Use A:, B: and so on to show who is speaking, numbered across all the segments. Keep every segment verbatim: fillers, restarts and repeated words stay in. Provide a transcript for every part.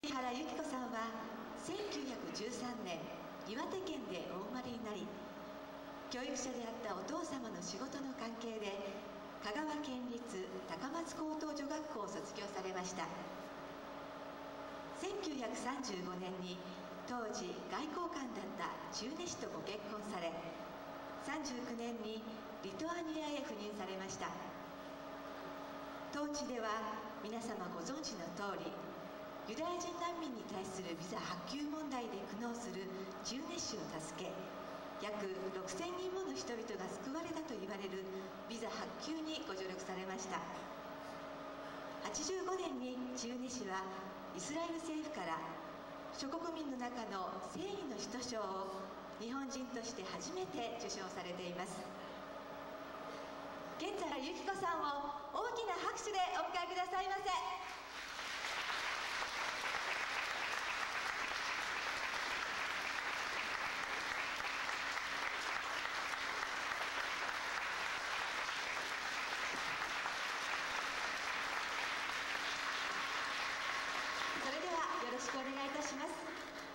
A: 原由紀子さんはせんきゅうひゃくじゅうさんねん岩手県でお生まれになり、教育者であったお父様の仕事の関係で香川県立高松高等女学校を卒業されました。せんきゅうひゃくさんじゅうごねんに当時外交官だった中根氏とご結婚され、さんじゅうきゅうねんにリトアニアへ赴任されました。当地では皆様ご存知の通り、ユダヤ人難民に対するビザ発給問題で苦悩する中根氏を助け、約ろくせんにんもの人々が救われたと言われるビザ発給にご助力されました。はちじゅうごねんに中根氏はイスラエル政府から諸国民の中の正義の使徒賞を日本人として初めて受賞されています。現在由紀子さんを大きな拍手でお迎えくださいませ。それではよろしくお願いいたします。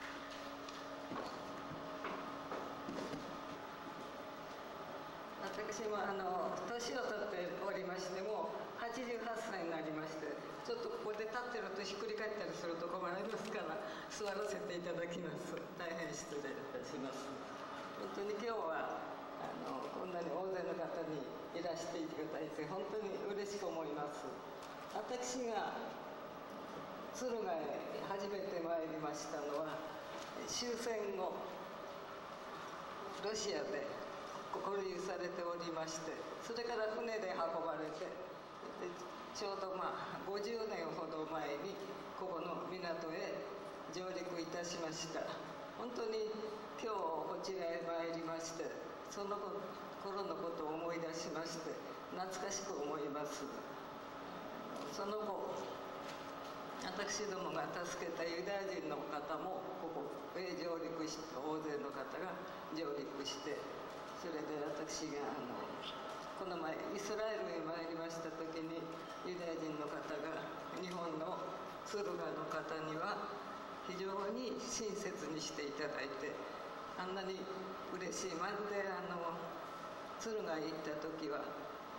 B: 私もあの年を取っておりましてもはちじゅうはっさいになりまして、ちょっとここで立ってるとひっくり返ったりすると困りますから座らせていただきます。大変失礼いたします。本当に今日はあのこんなに大勢の方にいらしていただいて本当に嬉しく思います。私が敦賀へ初めて参りましたのは終戦後ロシアで交流されておりまして、それから船で運ばれて、でちょうどまあごじゅうねんほど前にここの港へ上陸いたしました。本当に今日こちらへ参りまして、その頃のことを思い出しまして懐かしく思います。その後私どもが助けたユダヤ人の方もここへ上陸して、大勢の方が上陸して、それで私があのこの前イスラエルへ参りました時にユダヤ人の方が日本の敦賀の方には非常に親切にしていただいて、あんなに嬉しい。まるであの敦賀へ行った時は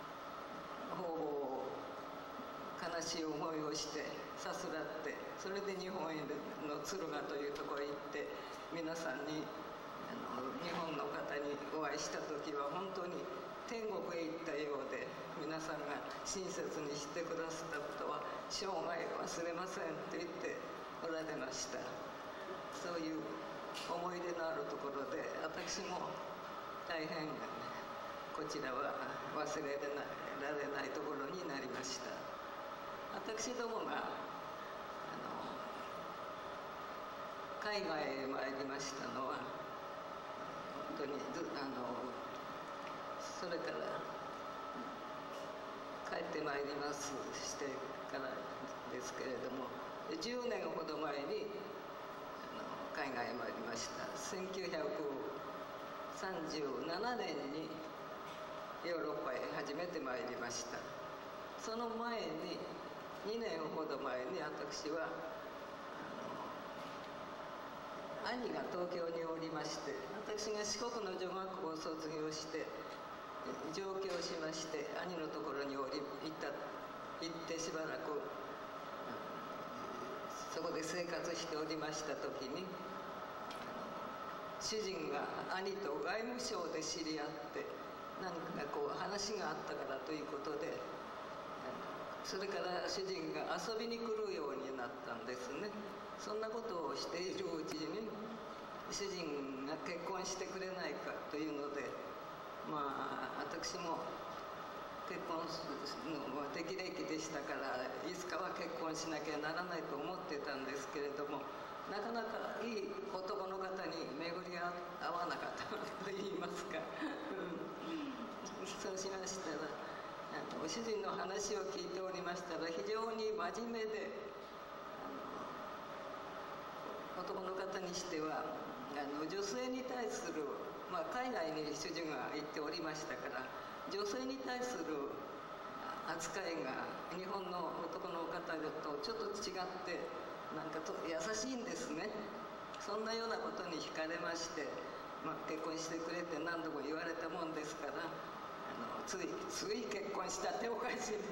B: 方々悲しい思いをしてさすらって、それで日本への敦賀というところへ行って皆さんにあの日本の方にお会いした時は本当に天国へ行ったようで、皆さんが親切にしてくださったことは生涯忘れませんと言っておられました。そういう思い出のあるところで私も大変こちらは忘れられないところになりました。私どもがあの海外へ参りましたのは本当にあのそれから帰ってまいりますしてからですけれども、じゅうねんほど前にあの海外へ参りました。せんきゅうひゃくさんじゅうななねんにヨーロッパへ初めて参りました。その前ににねんほど前に私は兄が東京におりまして、私が四国の女学校を卒業して上京しまして、兄のところにおり行った行ってしばらくそこで生活しておりました時に、主人が兄と外務省で知り合って何かこう話があったからということで、それから主人が遊びに来るようになったんですね。そんなことをしているうちに主人が結婚してくれないかというので、まあ私も結婚するのは適齢期でしたから、いつかは結婚しなきゃならないと思ってたんですけれども、なかなかいい男の方に巡り合わなかったと言いますかそうしましたら、あの主人の話を聞いておりましたら非常に真面目で、男の方にしてはあの女性に対する、まあ、海外に主人が行っておりましたから女性に対する扱いが日本の男の方とちょっと違って、 なんかと優しいんですね。そんなようなことに惹かれまして、まあ、結婚してくれって何度も言われたもんですから、あのついつい結婚したっておかしい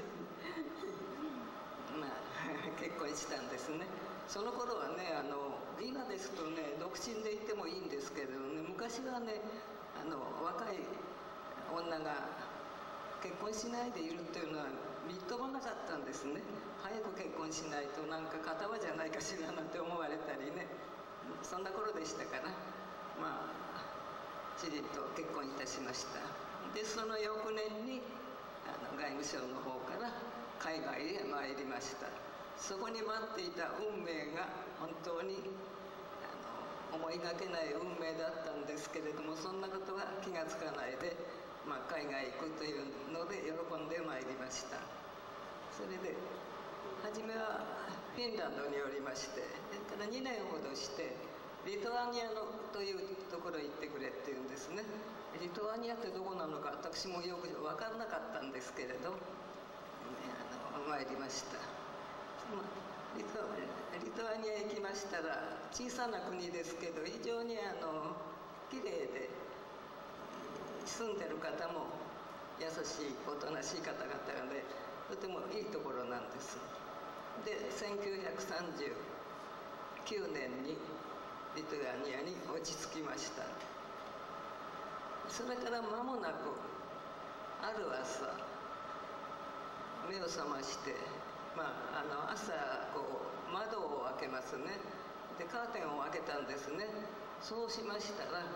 B: まあ結婚したんですね。その頃はね、あの今ですとね独身でいてもいいんですけれどね、昔はねあの若い女が結婚しないでいるっていうのはみっともなかったんですね。早く結婚しないとなんか片場じゃないかしらなんて思われたりね、そんな頃でしたから、まあちりと結婚いたしました。でその翌年にあの外務省の方から海外へ参りました。そこに待っていた運命が本当にあの思いがけない運命だったんですけれども、そんなことは気がつかないで、まあ、海外行くというので喜んでまいりました。それで初めはフィンランドにおりまして、それからにねんほどしてリトアニアのというところへ行ってくれっていうんですね。リトアニアってどこなのか私もよく分からなかったんですけれど、あの参りました。リトリトアニアへ行きましたら、小さな国ですけど非常にあのきれいで、住んでる方も優しいおとなしい方々でとてもいいところなんです。でせんきゅうひゃくさんじゅうきゅうねんにリトアニアに落ち着きました。それから間もなくある朝目を覚まして、まあ、あの朝こう窓を開けますね。でカーテンを開けたんですね。そうしましたら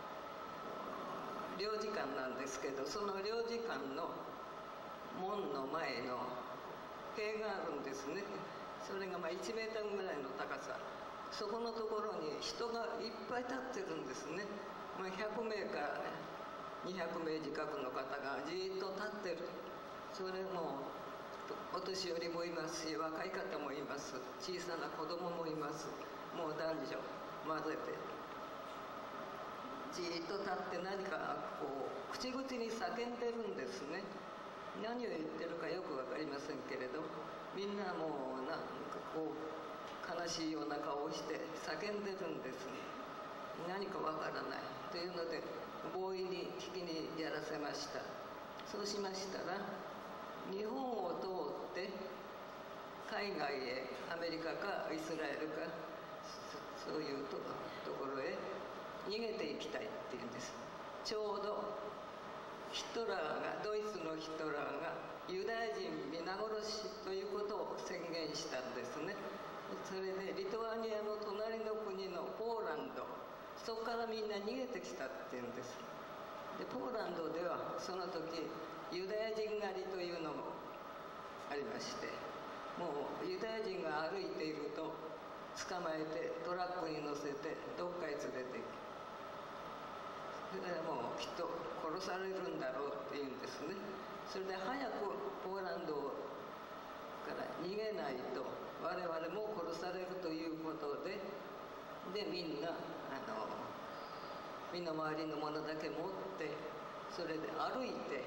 B: 領事館なんですけど、その領事館の門の前の塀があるんですね。それがまあいちメートルぐらいの高さ、そこのところに人がいっぱい立ってるんですね。まあ、ひゃくめいからにひゃくめい近くの方がじっと立ってる。それもお年寄りもいますし、若い方もいます。小さな子供もいます。もう男女混ぜてじっと立って何かこう口々に叫んでるんですね。何を言ってるかよく分かりませんけれど、みんなもうなんかこう悲しいような顔をして叫んでるんですね。何かわからないというので強引に聞きにやらせました。そうしましたら日本を通って海外へ、アメリカかイスラエルかそういうところへ逃げていきたいっていうんです。ちょうどヒトラーがドイツのヒトラーがユダヤ人皆殺しということを宣言したんですね。それでリトアニアの隣の国のポーランド、そこからみんな逃げてきたっていうんです。でポーランドではその時ユダヤ人狩りというのもありまして、もうユダヤ人が歩いていると捕まえてトラックに乗せてどっかへ連れて行く。それでもうきっと殺されるんだろうっていうんですね。それで早くポーランドから逃げないと我々も殺されるということで、でみんなあの身の回りのものだけ持ってそれで歩いて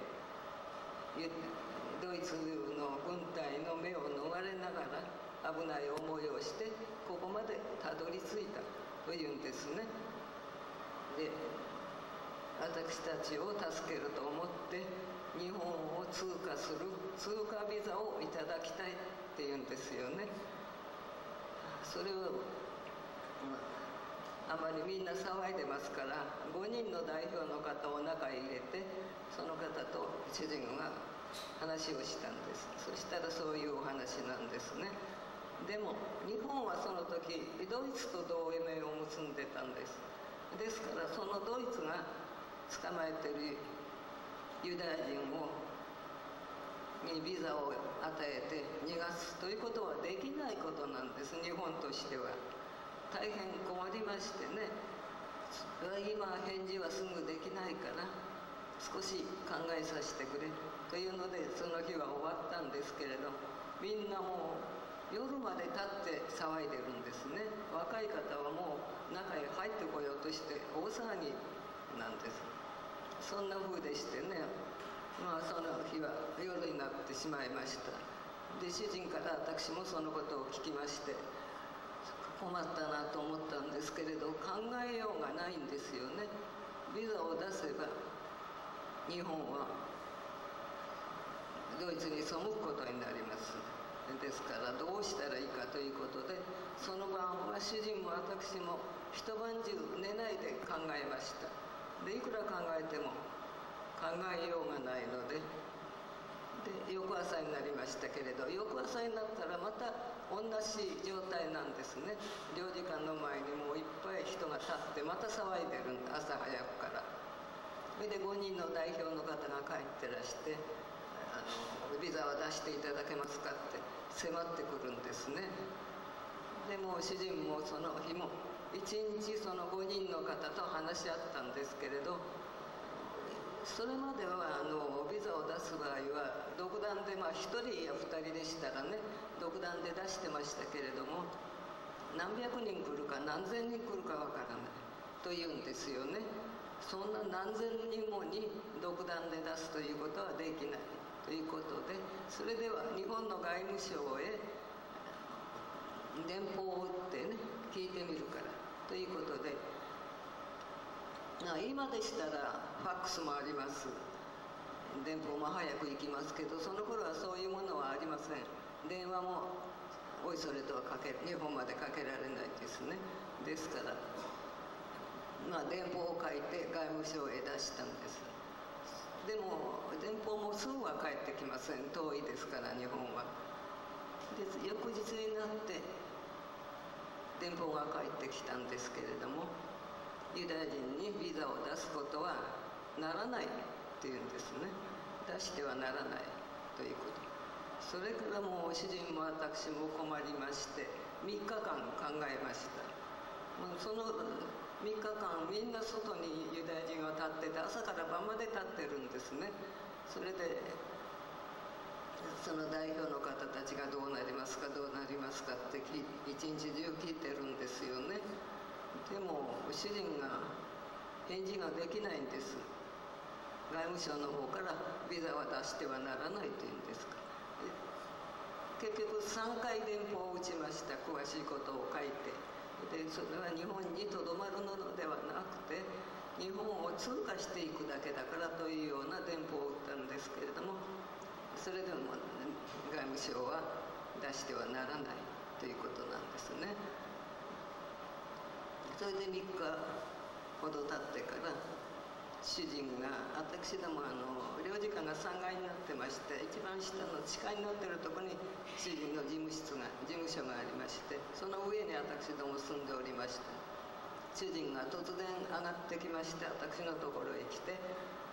B: ドイツの軍隊の目を逃れながら危ない思いをしてここまでたどり着いたというんですね。で私たちを助けると思って日本を通過する通過ビザをいただきたいっていうんですよね。それを、まあ、あまりみんな騒いでますからごにんの代表の方を中へ入れてその方と主人が話をしたんです。そしたらそういうお話なんですね。でも日本はその時ドイツと同盟を結んでたんです。ですからそのドイツが捕まえてるユダヤ人をにビザを与えて逃がすということはできないことなんです。日本としては大変困りましてね、今返事はすぐできないから少し考えさせてくれというのでその日は終わったんですけれど、みんなもう夜まで立って騒いでるんですね。若い方はもう中へ入ってこようとして大騒ぎなんです。そんな風でしてね、まあその日は夜になってしまいました。で主人から私もそのことを聞きまして、 困ったなと思ったんですけれど、考えようがないんですよね。ビザを出せば日本はドイツに背くことになります。ですからどうしたらいいかということで、その晩は主人も私も一晩中寝ないで考えました。でいくら考えても考えようがないので、で翌朝になりましたけれど、翌朝になったらまた同じ状態なんですね。領事館の前にもういっぱい人が立ってまた騒いでるんだ、朝早くから。それでごにんの代表の方が帰ってらして、あのビザは出していただけますかって迫ってくるんですね。でも主人もその日も一日そのごにんの方と話し合ったんですけれど、それまではあのビザを出す場合は独断で、まあひとりやふたりでしたらね独断で出してましたけれども、何百人来るか何千人来るかわからないというんですよね。そんな何千人もに独断で出すということはできないということで、それでは日本の外務省へ電報を打ってね聞いてみるからということで、今でしたらファックスもあります。電報も早く行きますけど、その頃はそういうものはありません。電話もおいそれとはかけ日本までかけられないですね。ですからまあ電報を書いて外務省へ出したんです。でも電報もすぐは帰ってきません。遠いですから日本は。で翌日になって電報が返ってきたんですけれども、ユダヤ人にビザを出すことはならないっていうんですね。出してはならないということ。それからもう主人も私も困りましてみっかかん考えました。もうそのみっかかんみんな外にユダヤ人は立ってて、朝から晩まで立ってるんですね。それでその代表の方たちがどうなりますかどうなりますかって一日中聞いてるんですよね。でも主人が返事ができないんです。外務省の方からビザは出してはならないというんですか。結局さんかい電報を打ちました。詳しいことを書いて。でそれは日本にとどまるのではなくて日本を通過していくだけだからというような電報を打ったんですけれども、それでも外務省は出してはならないということなんですね。それでみっかほど経ってから主人が、私どもあの領事館がさんがいになってまして、一番下の地下になってるところに主人の事務室が事務所がありまして、その上に私ども住んでおりました。主人が突然上がってきまして、私のところへ来て、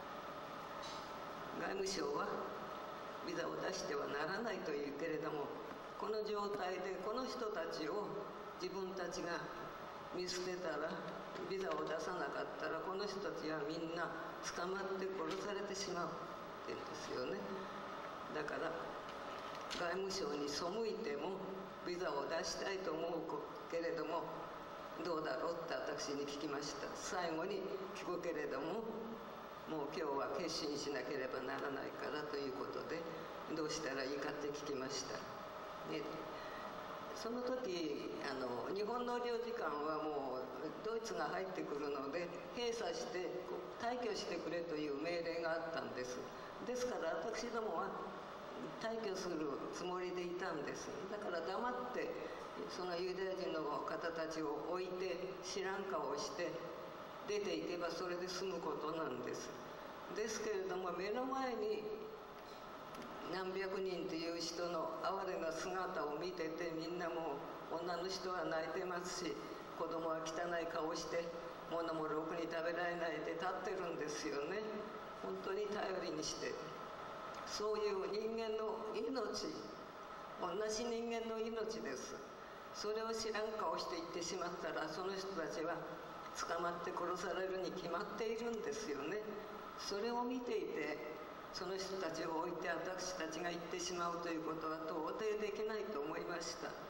B: 外務省はビザを出してはならないというけれども、この状態でこの人たちを自分たちが見捨てたら、ビザを出さなかったらこの人たちはみんな捕まって殺されてしまうって言うんですよね。だから外務省に背いてもビザを出したいと思うけれどもどうだろうって私に聞きました。最後に聞くけれども、もう今日は決心しなければならないからということで、どうしたらいいかって聞きました、ね。その時あの日本の領事館はもうドイツが入ってくるので閉鎖して退去してくれという命令があったんです。ですから私どもは退去するつもりでいたんです。だから黙ってそのユダヤ人の方たちを置いて知らん顔をして出ていけばそれで済むことなんです。ですけれども目の前に何百人という人の哀れな姿を見てて、みんなもう女の人は泣いてますし、子供は汚い顔して物もろくに食べられないで立ってるんですよね。本当に頼りにして、そういう人間の命、同じ人間の命です。それを知らん顔して言ってしまったら、その人たちは捕まって殺されるに決まっているんですよね。それを見ていてその人たちを置いて私たちが行ってしまうということは到底できないと思いました。